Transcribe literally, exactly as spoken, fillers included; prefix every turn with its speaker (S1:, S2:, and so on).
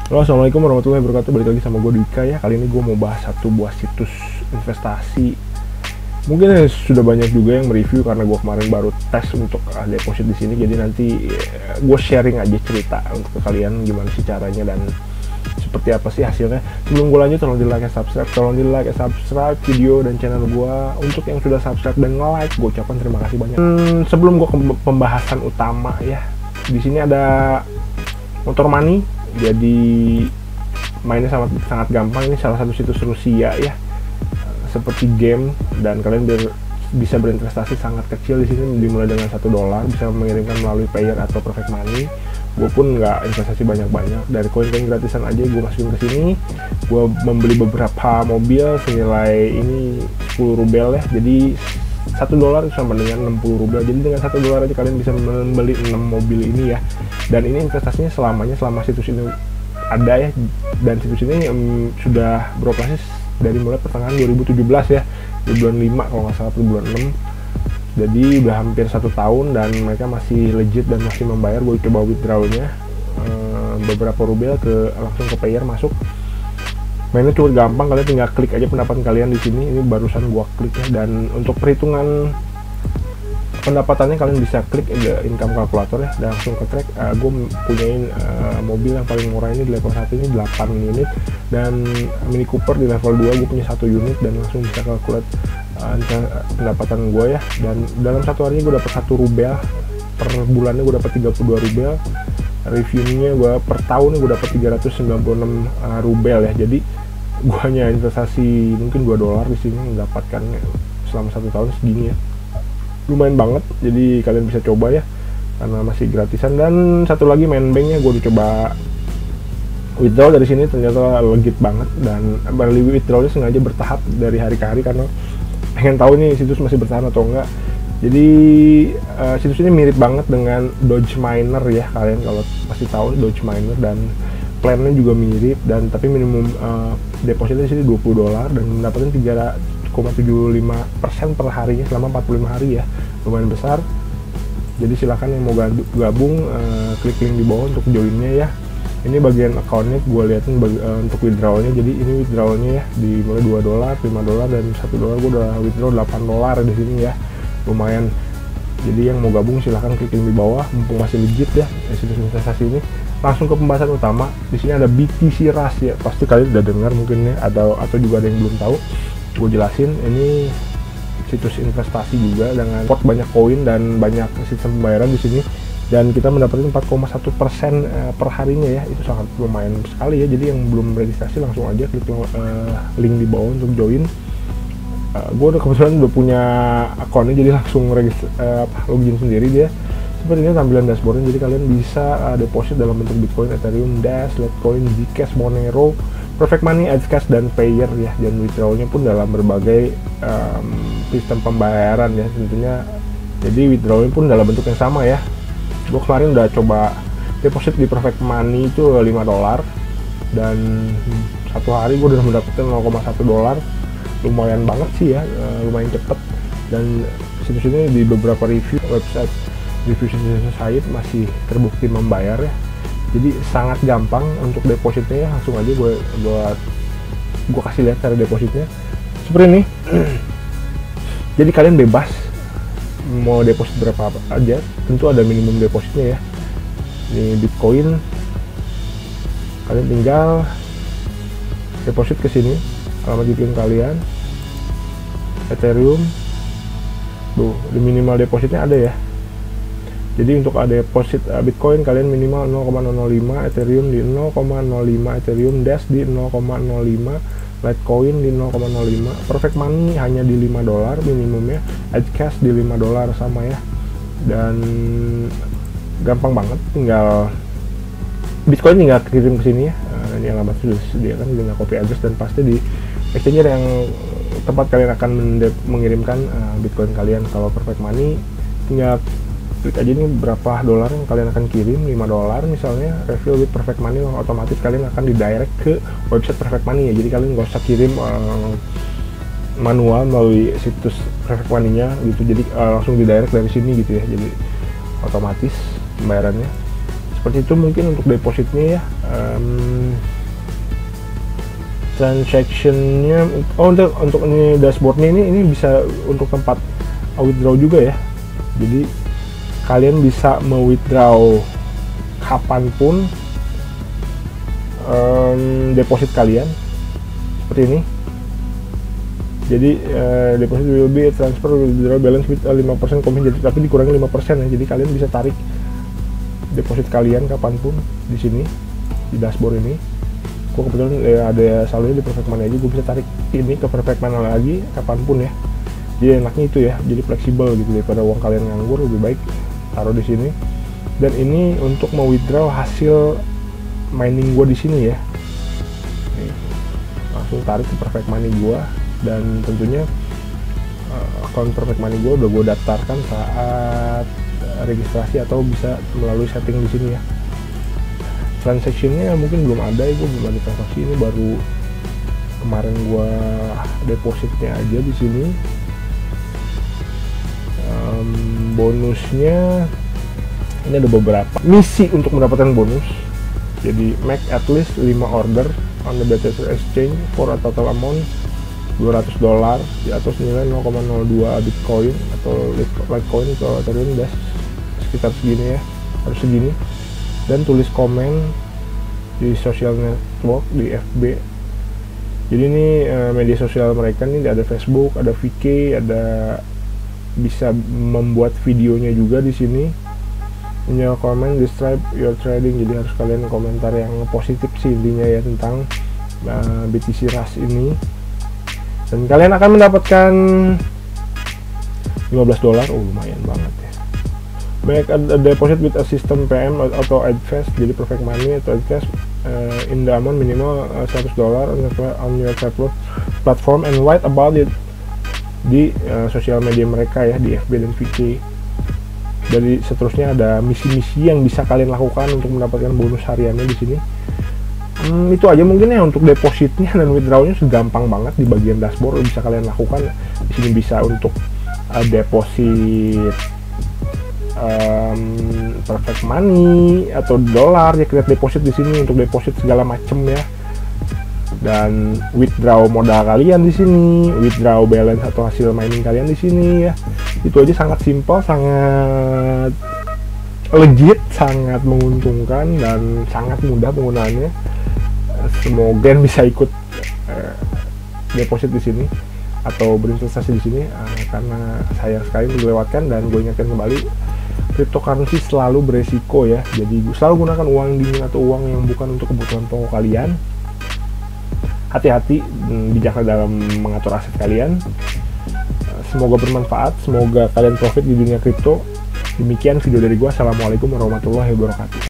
S1: Halo, assalamualaikum warahmatullahi wabarakatuh. Balik lagi sama gue Dika ya. Kali ini gue mau bahas satu buah situs investasi. Mungkin ya, sudah banyak juga yang mereview karena gue kemarin baru tes untuk uh, deposit di sini. Jadi nanti uh, gue sharing aja cerita untuk ke kalian gimana sih caranya dan seperti apa sih hasilnya. Sebelum gue lanjut, tolong di like dan subscribe, tolong di like dan subscribe video dan channel gue. Untuk yang sudah subscribe dan nge-like, gue ucapkan terima kasih banyak. Hmm, sebelum gue ke pembahasan utama ya, di sini ada Motor Money. Jadi mainnya sangat sangat gampang. Ini salah satu situs Rusia ya, seperti game, dan kalian ber, bisa berinvestasi sangat kecil di sini, dimulai dengan satu dolar, bisa mengirimkan melalui Payeer atau Perfect Money. Gue pun nggak investasi banyak-banyak, dari koin-koin gratisan aja gue masukin ke sini. Gue membeli beberapa mobil senilai ini sepuluh rubel ya, jadi satu dolar sama dengan enam puluh rubel. Jadi dengan satu dolar aja kalian bisa membeli enam mobil ini ya. Dan ini investasinya selamanya, selama situs ini ada ya. Dan situs ini um, sudah beroperasi dari mulai pertengahan dua ribu tujuh belas ya, di bulan lima kalau nggak salah, di bulan enam. Jadi udah hampir satu tahun dan mereka masih legit dan masih membayar. Gue coba withdrawnya um, beberapa rubel ke langsung ke Payeer masuk. Mainnya cukup gampang, kalian tinggal klik aja pendapatan kalian di sini. Ini barusan gua klik ya. Dan untuk perhitungan pendapatannya kalian bisa klik ada income calculator ya, dan langsung ke track. Uh, gue punyain uh, mobil yang paling murah ini di level satu ini delapan unit, dan Mini Cooper di level dua gue punya satu unit, dan langsung bisa calculate uh, pendapatan gue ya. Dan dalam satu harinya gue dapat satu rubel, per bulannya gue dapat tiga puluh dua rubel. Reviewnya gue per tahun gue dapat tiga ratus sembilan puluh enam uh, rubel ya. Jadi gue hanya investasi mungkin dua dolar di sini mendapatkan selama satu tahun segini ya. Lumayan banget, jadi kalian bisa coba ya karena masih gratisan. Dan satu lagi main banknya, gue udah coba withdraw dari sini, ternyata legit banget. Dan balik withdrawnya sengaja bertahap dari hari ke hari karena pengen tahu nih situs masih bertahan atau enggak. Jadi uh, situs ini mirip banget dengan Doge Miner ya, kalian kalau pasti tahu Doge Miner, dan plannya juga mirip. Dan tapi minimum uh, depositnya di sini dua puluh dolar dan mendapatkan tiga koma tujuh lima persen per harinya selama empat puluh lima hari ya. Lumayan besar. Jadi silahkan yang mau gabung uh, klik link di bawah untuk joinnya ya. Ini bagian accountnya gue liatin bagi, uh, untuk withdrawnya. Jadi ini withdrawnya ya, di mulai dua dolar, lima dolar, dan satu dolar. Gue udah withdraw delapan dolar di sini ya. Lumayan. Jadi yang mau gabung silahkan klik link di bawah, mumpung masih legit ya situs investasi ini. Langsung ke pembahasan utama. Di sini ada B T C Rush ya, pasti kalian udah dengar mungkin ya, atau atau juga ada yang belum tahu. Gue jelasin, ini situs investasi juga dengan pot banyak koin dan banyak sistem pembayaran di sini. Dan kita mendapatkan empat koma satu persen per harinya ya, itu sangat lumayan sekali ya. Jadi yang belum registrasi langsung aja klik uh, link di bawah untuk join. Uh, gue udah kebetulan udah punya akunnya, jadi langsung register, uh, login sendiri dia. Seperti ini tampilan dashboardnya. Jadi kalian bisa uh, deposit dalam bentuk Bitcoin, Ethereum, Dash, Litecoin, Zcash, Monero, Perfect Money, Edgecast, dan Payeer ya. Dan withdrawnya pun dalam berbagai um, sistem pembayaran ya tentunya. Jadi withdrawnya pun dalam bentuk yang sama ya. Gue kemarin udah coba deposit di Perfect Money itu lima dolar, dan satu hari gue udah mendapatkan nol koma satu dolar. Lumayan banget sih ya, lumayan cepet. Dan situs ini di beberapa review website review situs site masih terbukti membayar ya. Jadi sangat gampang untuk depositnya ya. Langsung aja gue buat gue kasih lihat cara depositnya seperti ini. Jadi kalian bebas mau deposit berapa aja, tentu ada minimum depositnya ya. Ini Bitcoin, kalian tinggal deposit ke sini, alamat Bitcoin kalian. Ethereum, tuh di minimal depositnya ada ya. Jadi untuk ada deposit uh, Bitcoin kalian minimal nol koma nol nol lima, Ethereum di nol koma nol lima, Ethereum Dash di nol koma nol lima, Litecoin di nol koma nol lima, Perfect Money hanya di lima dolar minimumnya, Edgecast di lima dolar sama ya. Dan gampang banget, tinggal Bitcoin tinggal kirim ke sini ya. Uh, ini alamat sudah disediakan, tinggal copy address dan paste di exchange yang tempat kalian akan mengirimkan uh, Bitcoin kalian. Kalau Perfect Money tinggal klik aja nih berapa dolar yang kalian akan kirim, lima dolar misalnya, refill with Perfect Money, otomatis kalian akan didirect ke website Perfect Money ya. Jadi kalian nggak usah kirim uh, manual melalui situs Perfect Money-nya gitu. Jadi uh, langsung didirect dari sini gitu ya. Jadi otomatis pembayarannya seperti itu mungkin untuk depositnya ya. um, Transactionnya, oh untuk untuk ini dashboardnya ini ini bisa untuk tempat withdraw juga ya. Jadi kalian bisa me-withdraw kapanpun um, deposit kalian seperti ini. Jadi uh, deposit will be transfer withdraw balance with lima persen commission, jadi tapi dikurangi lima persen ya. Jadi kalian bisa tarik deposit kalian kapanpun di sini di dashboard ini. Gue kebetulan ya, ada saldonya di Perfect Money aja, gue bisa tarik ini ke Perfect Money lagi kapanpun ya. Jadi enaknya itu ya, jadi fleksibel gitu, daripada uang kalian nganggur lebih baik taruh di sini. Dan ini untuk mau withdraw hasil mining gue di sini ya. Nih, langsung tarik ke Perfect Money gue, dan tentunya uh, akun Perfect Money gue udah gue daftarkan saat uh, registrasi atau bisa melalui setting di sini ya. Transactionnya mungkin belum ada ya, gue belum ada transaksi, ini baru kemarin gue depositnya aja di sini. Um, bonusnya ini ada beberapa misi untuk mendapatkan bonus. Jadi make at least lima order on the B T C exchange for a total amount dua ratus dolar di atas nilai nol koma nol dua Bitcoin atau Litecoin atau Ethereum, das sekitar segini ya, harus segini. Dan tulis komen di social network di F B. Jadi ini uh, media sosial mereka nih, ada Facebook, ada V K, ada bisa membuat videonya juga di sini. In your comment describe your trading, jadi harus kalian komentar yang positif sih intinya ya tentang uh, B T C Rush ini. Dan kalian akan mendapatkan lima belas dolar, oh lumayan banget ya. Make a deposit with a system P M atau Advance, jadi Perfect Money atau Advance uh, in the amount minimal uh, seratus dolar on, on your platform and write about it di uh, sosial media mereka ya, di F B dan V K. Jadi seterusnya ada misi-misi yang bisa kalian lakukan untuk mendapatkan bonus hariannya di sini. Hmm, itu aja mungkin ya untuk depositnya, dan withdrawnya segampang banget di bagian dashboard bisa kalian lakukan. Di sini bisa untuk uh, deposit Um, Perfect Money atau dolar ya, create deposit di sini untuk deposit segala macem ya, dan withdraw modal kalian di sini, withdraw balance atau hasil mining kalian di sini ya. Itu aja sangat simpel, sangat legit, sangat menguntungkan dan sangat mudah penggunaannya. Semoga bisa ikut uh, deposit di sini atau berinvestasi di sini, uh, karena sayang sekali dilewatkan. Dan gue ingatkan kembali, cryptocurrency selalu beresiko ya, jadi selalu gunakan uang dingin atau uang yang bukan untuk kebutuhan pokok kalian. Hati-hati, bijaklah dalam mengatur aset kalian. Semoga bermanfaat, semoga kalian profit di dunia kripto. Demikian video dari gua. Assalamualaikum warahmatullahi wabarakatuh.